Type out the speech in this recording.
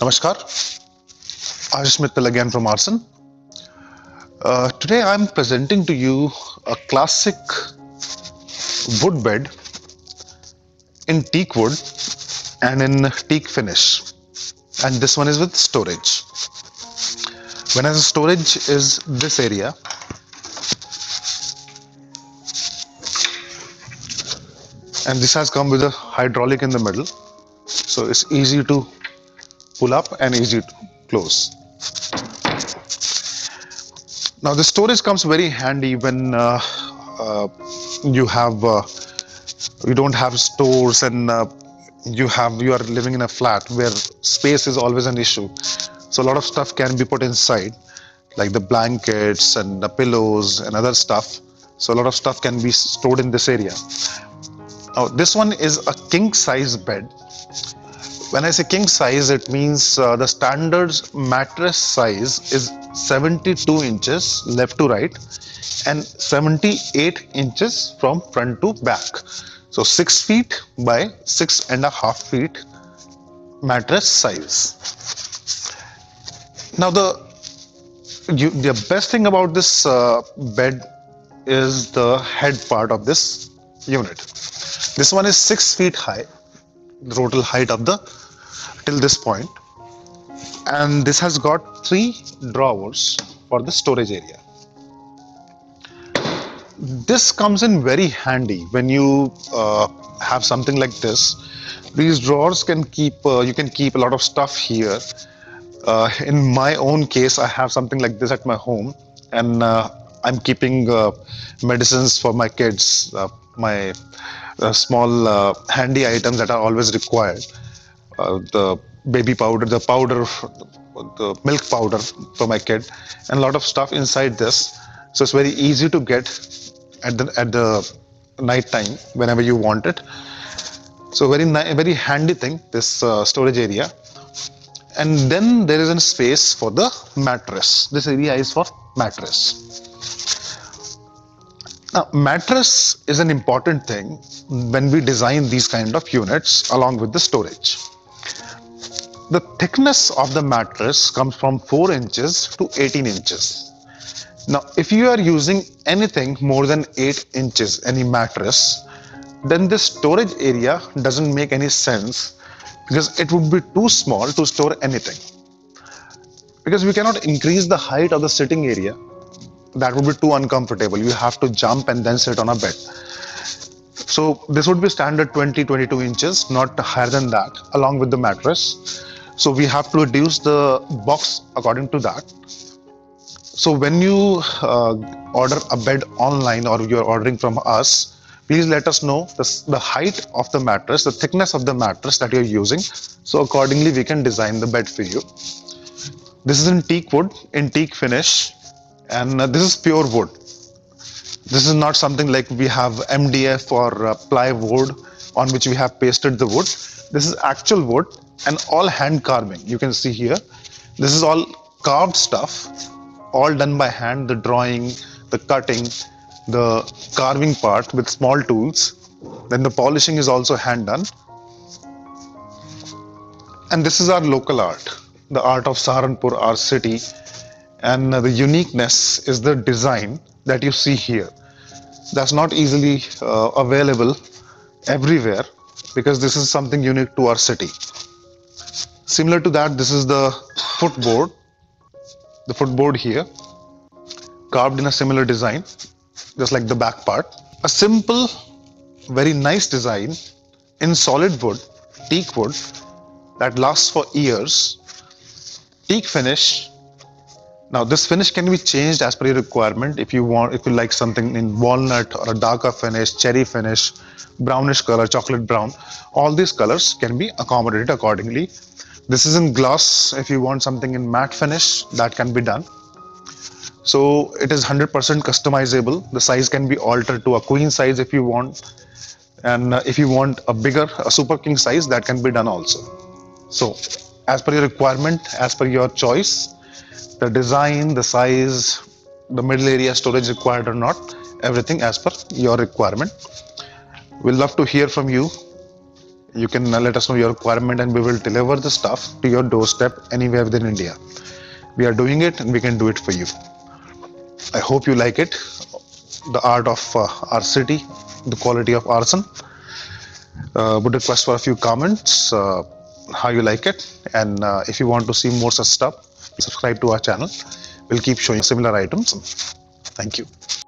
Namaskar, Ashish Mittal again from Aarsun. Today I'm presenting to you a classic wood bed in teak wood and in teak finish. And this one is with storage. When I say storage is this area, and this has come with a hydraulic in the middle, so it's easy to pull up and easy to close. Now the storage comes very handy when you don't have stores and you are living in a flat where space is always an issue. So a lot of stuff can be put inside, like the blankets and the pillows and other stuff. So a lot of stuff can be stored in this area. Now this one is a king size bed. When I say king size, it means the standard mattress size is 72 inches left to right and 78 inches from front to back. So 6 feet by 6.5 feet mattress size. Now the best thing about this bed is the head part of this unit. This one is 6 feet high, the total height of the till this point, and this has got 3 drawers for the storage area. This comes in very handy when you have something like this. These drawers can keep you can keep a lot of stuff here. In my own case, I have something like this at my home, and I'm keeping medicines for my kids, my small handy items that are always required. The baby powder, the milk powder for my kid, and a lot of stuff inside this. So it's very easy to get at the night time whenever you want it. So very handy thing, this storage area. And then there is a space for the mattress. This area is for mattress. Now, mattress is an important thing when we design these kind of units along with the storage. The thickness of the mattress comes from 4 inches to 18 inches. Now, if you are using anything more than 8 inches, any mattress, then this storage area doesn't make any sense because it would be too small to store anything. Because we cannot increase the height of the sitting area. That would be too uncomfortable. You have to jump and then sit on a bed. So this would be standard 20-22 inches, not higher than that, along with the mattress. So we have to reduce the box according to that. So when you order a bed online or you're ordering from us, please let us know the height of the mattress, the thickness of the mattress that you're using. So accordingly, we can design the bed for you. This is in teak wood, in teak finish, and this is pure wood. This is not something like we have MDF or plywood on which we have pasted the wood. This is actual wood and all hand carving. You can see here, this is all carved stuff, all done by hand, the drawing, the cutting, the carving part with small tools. Then the polishing is also hand done. And this is our local art, the art of Saharanpur, our city. And the uniqueness is the design that you see here. That's not easily available everywhere because this is something unique to our city. Similar to that, this is the footboard. The footboard here, carved in a similar design, just like the back part. A simple, very nice design in solid wood, teak wood, that lasts for years. Teak finish. Now this finish can be changed as per your requirement. If you like something in walnut or a darker finish, cherry finish, brownish color, chocolate brown, all these colors can be accommodated accordingly. This is in gloss. If you want something in matte finish, that can be done. So it is 100% customizable. The size can be altered to a queen size if you want. And if you want a super king size, that can be done also. So as per your requirement, as per your choice, the design, the size, the middle area storage required or not, everything as per your requirement. We'll love to hear from you. You can let us know your requirement and we will deliver the stuff to your doorstep anywhere within India. We are doing it and we can do it for you. I hope you like it. The art of our city, the quality of Aarsun. Would request for a few comments, how you like it, and if you want to see more such stuff, subscribe to our channel. We'll keep showing similar items. Thank you.